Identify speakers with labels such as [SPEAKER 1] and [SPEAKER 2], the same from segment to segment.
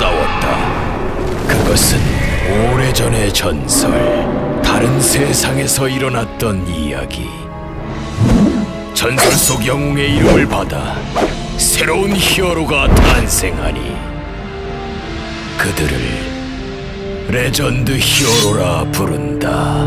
[SPEAKER 1] 싸웠다. 그것은 오래전의 전설, 다른 세상에서 일어났던 이야기. 전설 속 영웅의 이름을 받아 새로운 히어로가 탄생하니 그들을 레전드 히어로라 부른다.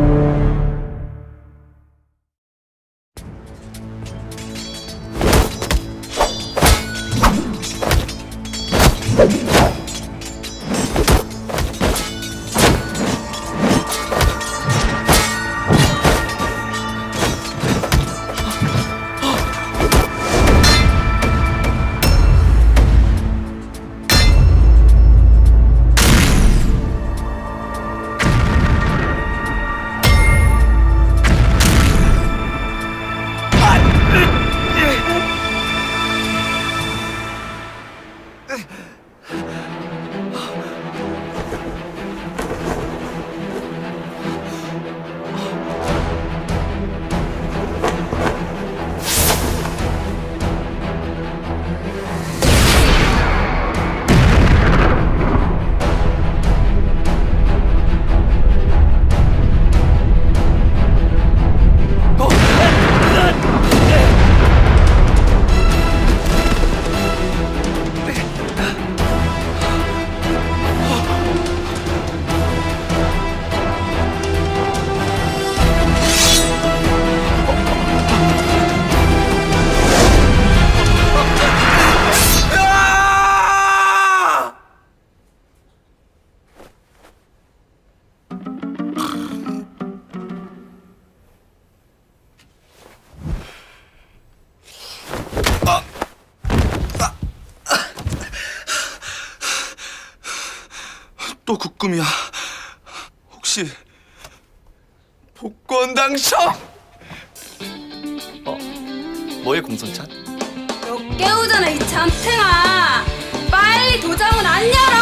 [SPEAKER 2] 또 국금이야. 혹시 복권 당첨? 뭐해 공선찬?
[SPEAKER 3] 너 깨우잖아 이 잠탱아. 빨리 도장은 안 열어?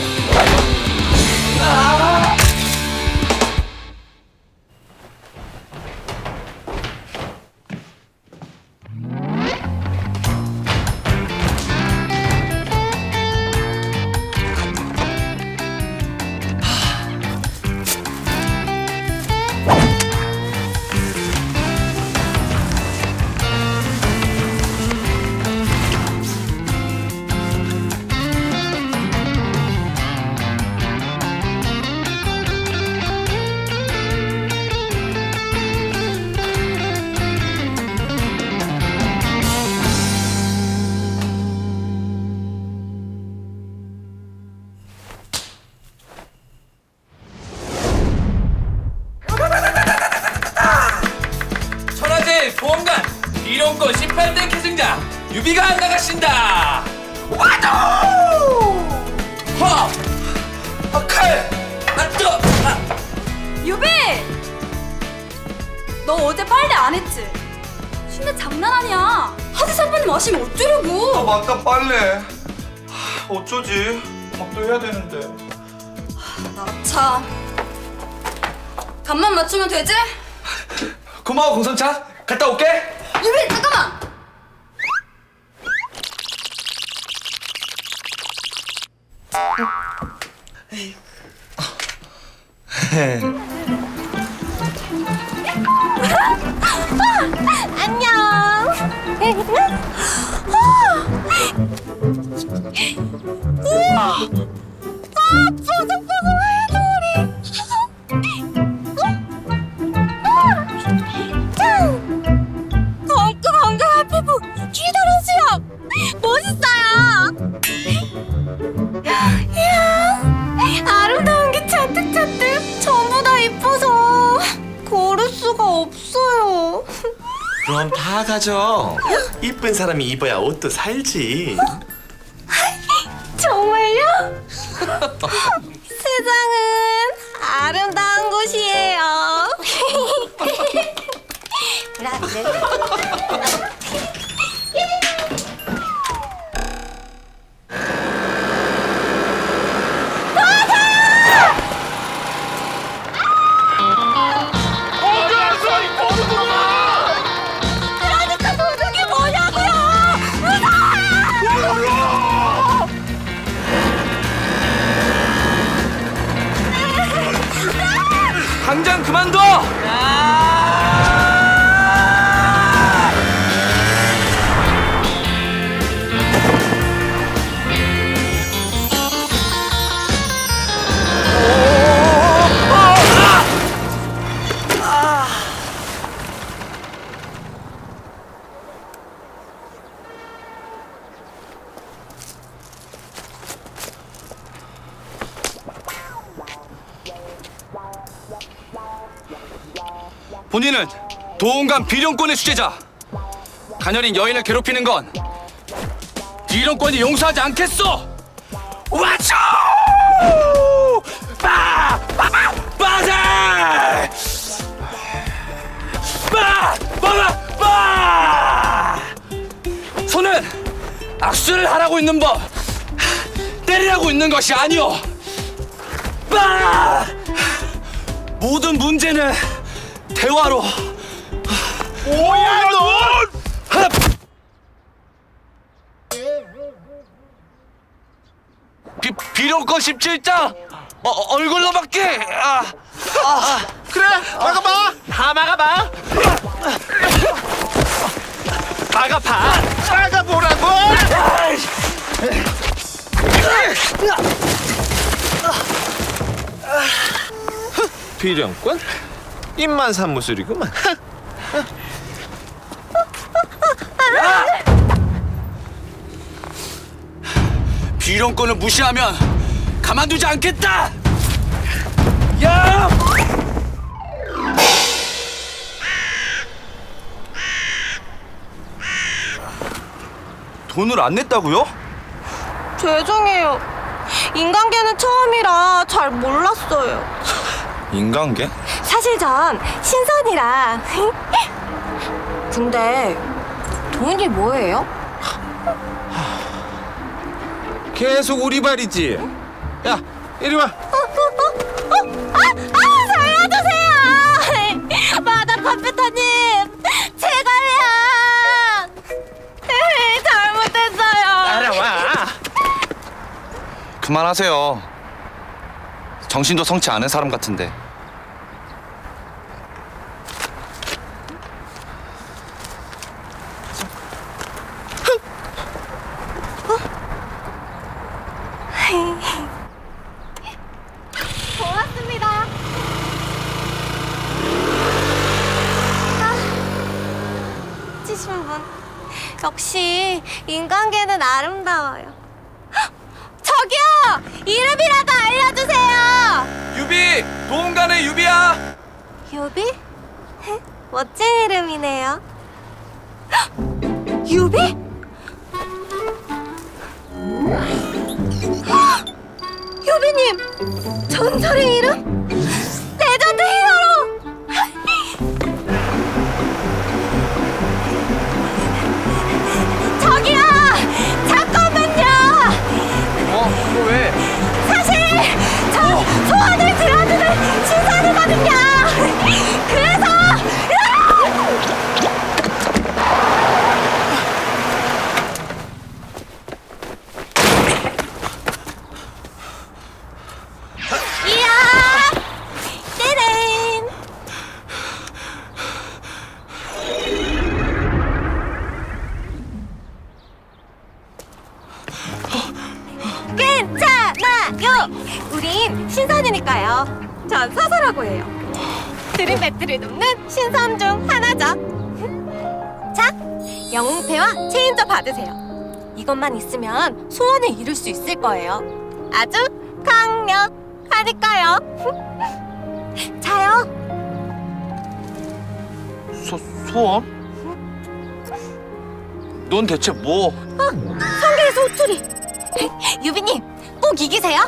[SPEAKER 4] 보험관 이론권 18대 계승자 유비가 나가신다. 와도 허! 칼! 뜨거!
[SPEAKER 3] 유비! 너 어제 빨래 안 했지? 신내 장난 아니야. 하지 선배님 아시면 어쩌려고.
[SPEAKER 2] 맞다 빨래. 어쩌지? 밥도 해야 되는데.
[SPEAKER 3] 나 참. 간만 맞추면 되지?
[SPEAKER 2] 고마워 공선찬. 갔다 올게.
[SPEAKER 3] 유빈 잠깐만. 안녕. 우와. 뽀송뽀송해 돌이. 검고 건강한 피부 기다란 수염 멋있어요. 이야 아름다운 게 잔뜩 전부 다 이뻐서 고를 수가 없어요.
[SPEAKER 5] 그럼 다 가져. 이쁜 사람이 입어야 옷도 살지.
[SPEAKER 3] 정말요? 세상은 아름다운 곳이에요. 그러니까 도둑이 뭐냐고요! 무서워요!
[SPEAKER 4] 그만둬! 본인은 도원관 비령권의 수재자. 가녀린 여인을 괴롭히는 건 비령권이 용서하지 않겠소. 와초! 빠세! 손은 악수를 하라고 있는 법, 때리라고 있는 것이 아니오. 모든 문제는 대화로. 뭐야 넌! 비령권 17장 얼굴로 막기.
[SPEAKER 5] 그래, 막아봐. 다 막아봐. 막아보라고. 비령권? 입만 산무술이구만.
[SPEAKER 4] 비령권을 무시하면 가만두지 않겠다. 야!
[SPEAKER 2] 돈을 안 냈다고요?
[SPEAKER 6] 죄송해요. 인간계는 처음이라 잘 몰랐어요.
[SPEAKER 5] 인간계?
[SPEAKER 6] 사실 전 신선이라. 근데 돈이 뭐예요?
[SPEAKER 5] 계속 우리 발이지. 야, 이리 와.
[SPEAKER 6] 살려주세요! 마다 컴퓨터님, 제갈량 잘못했어요.
[SPEAKER 5] 따라와.
[SPEAKER 4] 그만하세요. 정신도 성치 않은 사람 같은데.
[SPEAKER 6] 고맙습니다. 치신 분, 역시 인간계는 아름다워요. 저기요! 이름이라도 알려주세요!
[SPEAKER 4] 유비! 도원관의 유비야!
[SPEAKER 6] 유비? 멋진 이름이네요. 유비? 유비님! 전설의 이름? 레전드 히어로! 저기요! 잠깐만요!
[SPEAKER 4] 너 왜?
[SPEAKER 6] 사실 저 소원을 들어주는 신선이거든요. 그래서 이야, 떼렌. 괜찮아요. 우린 신선이니까요. 전 서서라고 해요. 들은 배틀을 돕는 신선 중 하나죠. 자, 영웅패와 체인저 받으세요. 이것만 있으면 소원을 이룰 수 있을 거예요. 아주 강력하니까요. 자요.
[SPEAKER 4] 소원? 넌 대체 뭐?
[SPEAKER 6] 성게에서 호투리. 유비님, 꼭 이기세요.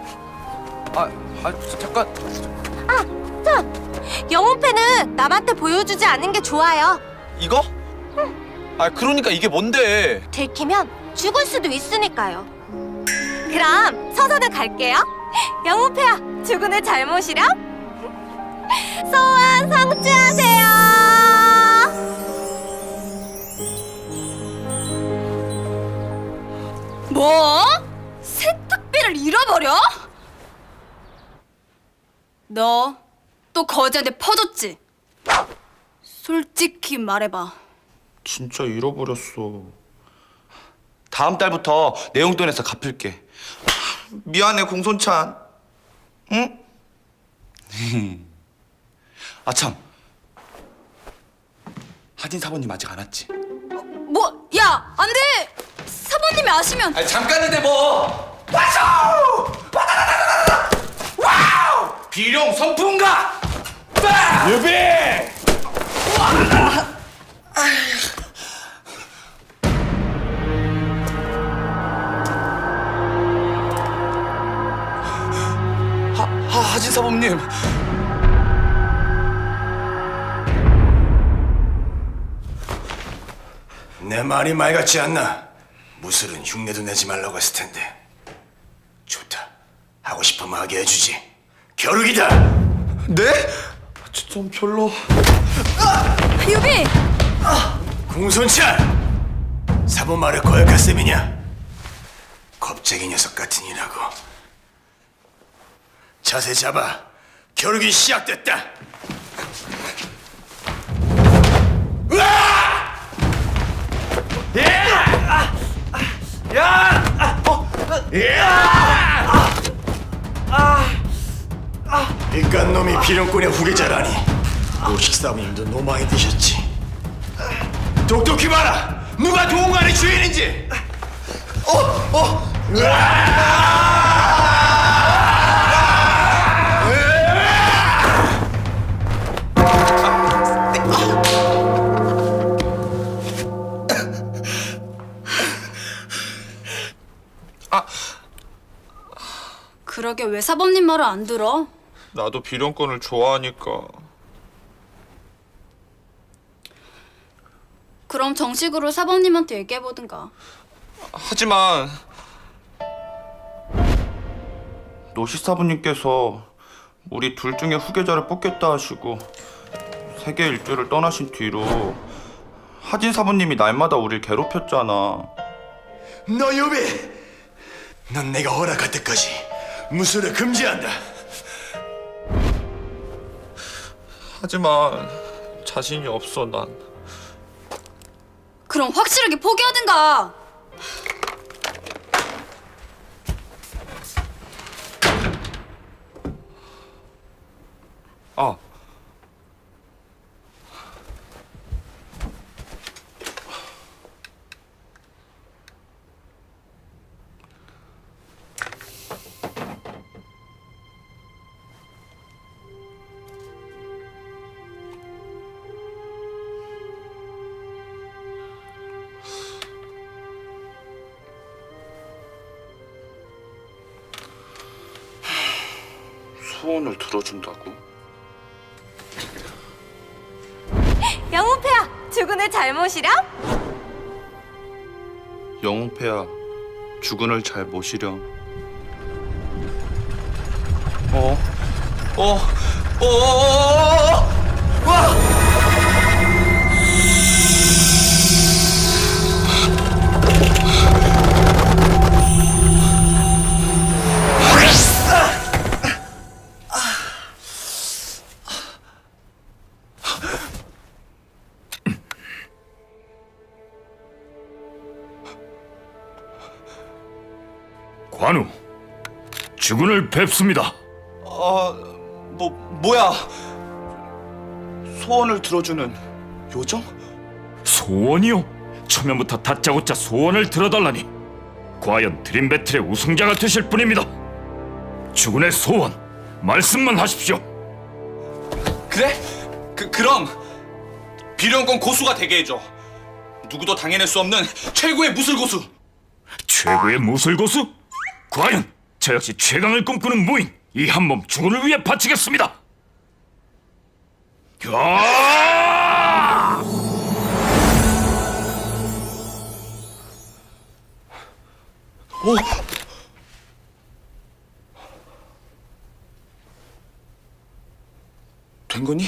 [SPEAKER 4] 잠깐.
[SPEAKER 6] 자, 영웅패는 남한테 보여주지 않는 게 좋아요.
[SPEAKER 4] 이거? 그러니까 이게 뭔데?
[SPEAKER 6] 들키면 죽을 수도 있으니까요. 그럼 서서는 갈게요. 영웅패야, 죽은의 잘못이렴. 소원 성취하세요.
[SPEAKER 3] 뭐? 세탁비를 잃어버려? 너 또 거지한테 퍼줬지? 솔직히 말해봐.
[SPEAKER 2] 진짜 잃어버렸어.
[SPEAKER 4] 다음 달부터 내 용돈에서 갚을게.
[SPEAKER 2] 미안해 공손찬. 응?
[SPEAKER 4] 아 참, 하진 사모님 아직 안 왔지?
[SPEAKER 3] 뭐? 야, 안 돼! 사모님이 아시면.
[SPEAKER 4] 아니 잠깐인데 뭐. 왔어! 와우! 비룡 선풍가!
[SPEAKER 1] 유비!
[SPEAKER 4] 하진 사모님.
[SPEAKER 7] 내 말이 말 같지 않나? 무술은 흉내도 내지 말라고 했을 텐데. 좋다. 하고 싶으면 하게 해주지. 겨루기다.
[SPEAKER 2] 네? 좀 별로.
[SPEAKER 3] 유비!
[SPEAKER 7] 공손찬! 사본 말을 거역할 셈이냐? 겁쟁이 녀석 같으니라고. 자세 잡아. 겨루기 시작됐다. 이깟 놈이 비룡꾼의 후계자라니. 노식 사부님도 노망이 드셨지. 똑똑히 봐라. 누가 도움관의 주인인지.
[SPEAKER 3] 그러게 왜 사범님 말을 안 들어?
[SPEAKER 2] 나도 비룡권을 좋아하니까.
[SPEAKER 3] 그럼 정식으로 사범님한테 얘기해보든가.
[SPEAKER 2] 하지만 노시사부님께서 우리 둘 중에 후계자를 뽑겠다 하시고 세계 일주를 떠나신 뒤로 하진 사부님이 날마다 우릴 괴롭혔잖아.
[SPEAKER 7] 너 유비! 넌 내가 허락할 때까지 무술을 금지한다.
[SPEAKER 2] 하지만 자신이 없어 난.
[SPEAKER 3] 그럼 확실하게 포기하든가.
[SPEAKER 2] 아, 소원을 들어준다고?
[SPEAKER 6] 영웅패야, 주군의 잘못이랑?
[SPEAKER 2] 영웅패야, 주군을 잘 모시렴.
[SPEAKER 1] 관우, 주군을 뵙습니다.
[SPEAKER 4] 뭐야? 소원을 들어주는 요정?
[SPEAKER 1] 소원이요? 초면부터 다짜고짜 소원을 들어달라니. 과연 드림 배틀의 우승자가 되실 분입니다. 주군의 소원, 말씀만 하십시오.
[SPEAKER 4] 그래? 그럼 비룡권 고수가 되게 해줘. 누구도 당해낼 수 없는 최고의 무술 고수.
[SPEAKER 1] 최고의 무술 고수? 과연 저 역시 최강을 꿈꾸는 무인, 이 한 몸 주군을 위해 바치겠습니다. 야!
[SPEAKER 4] 된 거니?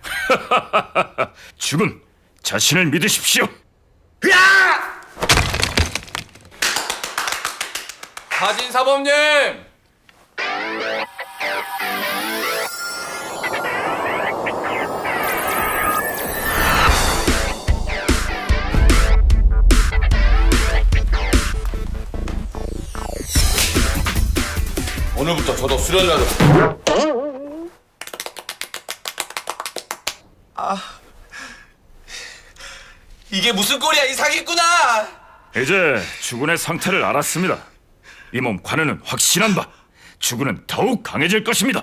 [SPEAKER 1] 주군, 자신을 믿으십시오.
[SPEAKER 4] 하진 사범님! 오늘부터 저도 수련자로. 이게 무슨 꼴이야, 이 사기꾼아!
[SPEAKER 1] 이제 주군의 상태를 알았습니다. 이 몸 관우는 확신한 바 주군은 더욱 강해질 것입니다.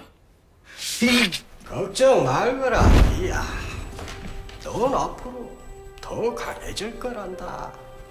[SPEAKER 8] 걱정 말거라, 이야. 넌 앞으로 더 강해질 거란다.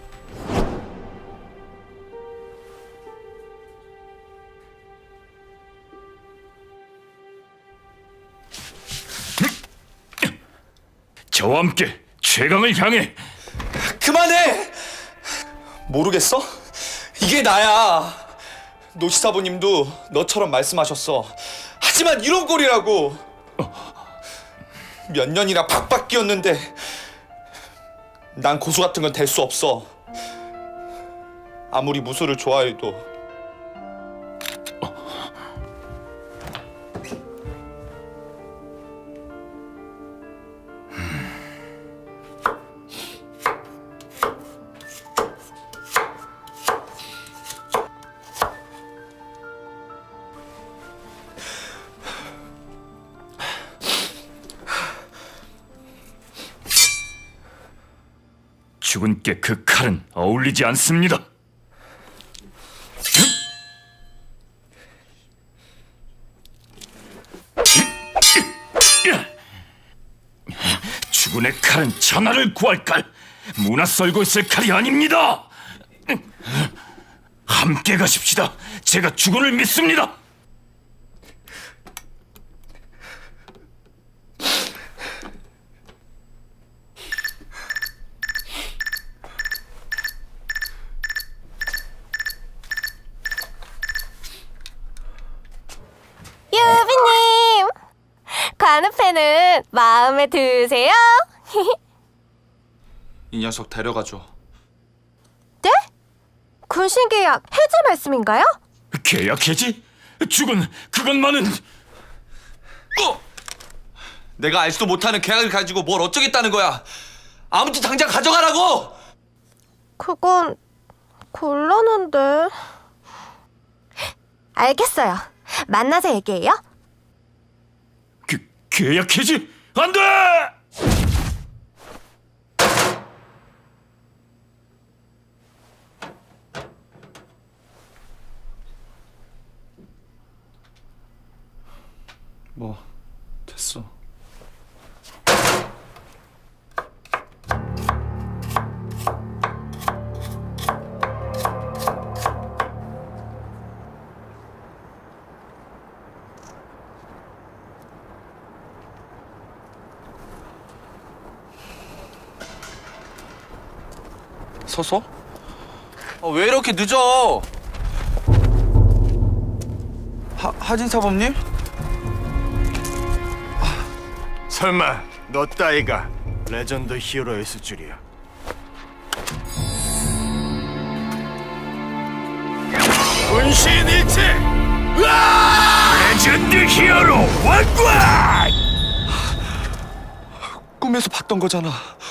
[SPEAKER 1] 저와 함께 최강을 향해.
[SPEAKER 4] 그만해! 모르겠어? 이게 나야. 노시사부님도 너처럼 말씀하셨어. 하지만 이런 꼴이라고. 몇 년이나 박박 끼었는데 난 고수 같은 건 될 수 없어. 아무리 무술을 좋아해도.
[SPEAKER 1] 주군께 그 칼은 어울리지 않습니다. 주군의 칼은 천하를 구할 칼, 문화 썰고 있을 칼이 아닙니다. 함께 가십시다. 제가 주군을 믿습니다.
[SPEAKER 6] 유비님, 관우패는 마음에 드세요?
[SPEAKER 4] 이 녀석 데려가줘.
[SPEAKER 6] 네? 군신계약 해지 말씀인가요?
[SPEAKER 1] 계약 해지? 주군, 그것만은...
[SPEAKER 4] 내가 알지도 못하는 계약을 가지고 뭘 어쩌겠다는 거야. 아무튼 당장 가져가라고!
[SPEAKER 6] 그건 곤란한데. 알겠어요. 만나서 얘기해요.
[SPEAKER 1] 계약 해지? 안 돼!
[SPEAKER 4] 뭐, 됐어. 서서? 왜 이렇게 늦어? 하진사범님?
[SPEAKER 7] 설마 너 따위가 레전드 히어로였을 줄이야. 분신일체! 레전드 히어로 왕관!
[SPEAKER 4] 꿈에서 봤던 거잖아.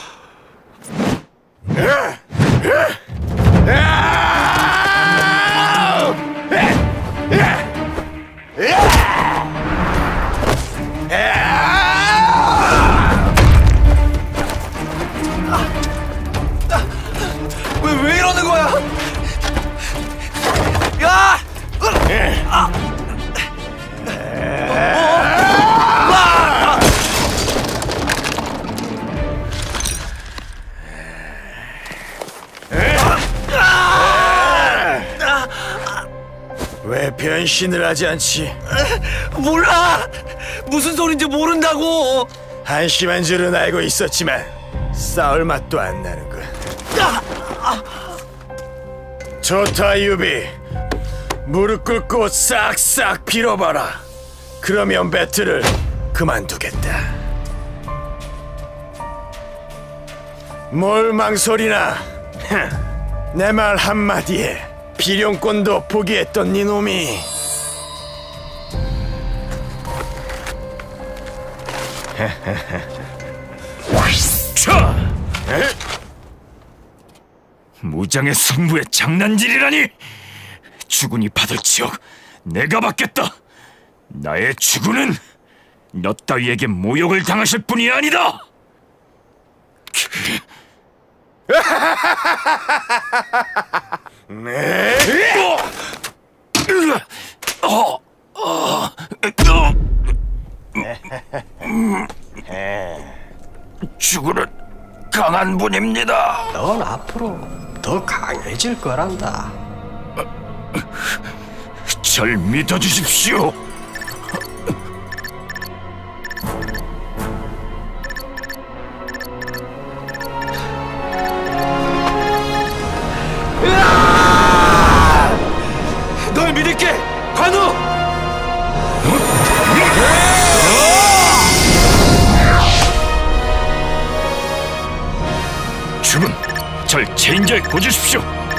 [SPEAKER 4] 왜 이러는 거야? 야!
[SPEAKER 7] 왜 변신을 하지 않지?
[SPEAKER 8] 몰라! 무슨 소린지 모른다고!
[SPEAKER 7] 한심한 줄은 알고 있었지만 싸울 맛도 안 나는군. 좋다, 유비. 무릎 꿇고 싹싹 빌어봐라. 그러면 배틀을 그만두겠다. 뭘 망설이나. 내 말 한마디에 비룡권도 포기했던 네 놈이.
[SPEAKER 1] 차! 무장의 승부에 장난질이라니! 주군이 받을 지옥 내가 받겠다. 나의 주군은 너 따위에게 모욕을 당하실 뿐이 아니다. 주군은 강한 분입니다.
[SPEAKER 8] 넌 앞으로 더 강해질 거란다.
[SPEAKER 1] 절 믿어주십시오.
[SPEAKER 8] 널 믿을게, 관우.
[SPEAKER 1] 주군, 절 체인저에 꽂으십시오.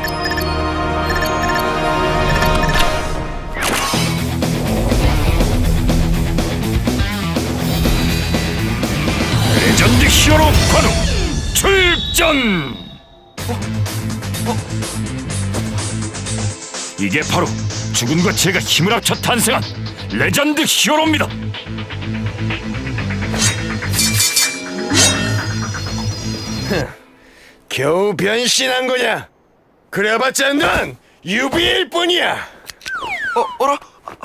[SPEAKER 1] 레전드 히어로 관우 출전! 이게 바로 주군과 제가 힘을 합쳐 탄생한 레전드 히어로입니다.
[SPEAKER 7] 겨우 변신한 거냐? 그래봤자 넌 유비일 뿐이야.
[SPEAKER 2] 어라?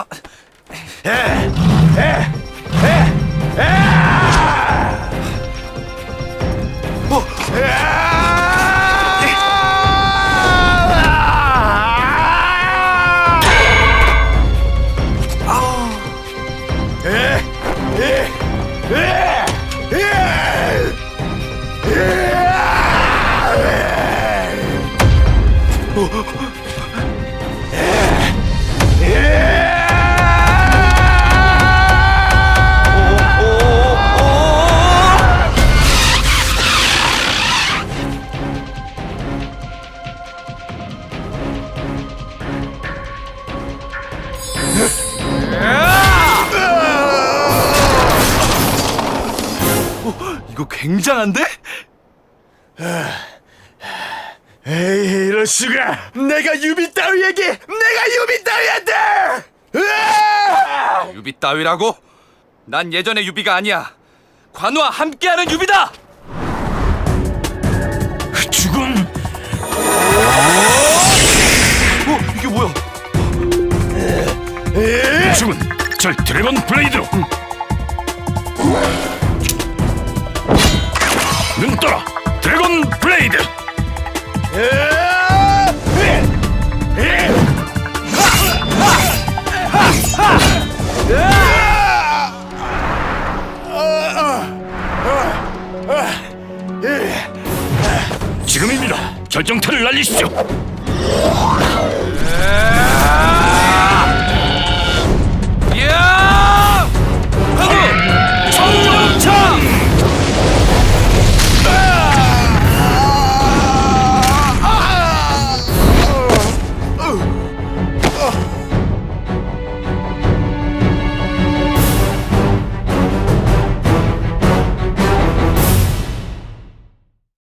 [SPEAKER 4] 이거 굉장한데?
[SPEAKER 7] 에이, 이럴 수가. 내가 유비 따위한테!
[SPEAKER 4] 유비 따위라고? 난 예전의 유비가 아니야. 관우와 함께하는 유비다.
[SPEAKER 1] 주군,
[SPEAKER 4] 이게 뭐야?
[SPEAKER 1] 주군, 절 드래곤 블레이드로. 눈 떠라, 드래곤 블레이드. 지금입니다. 결정타를 날리십시오.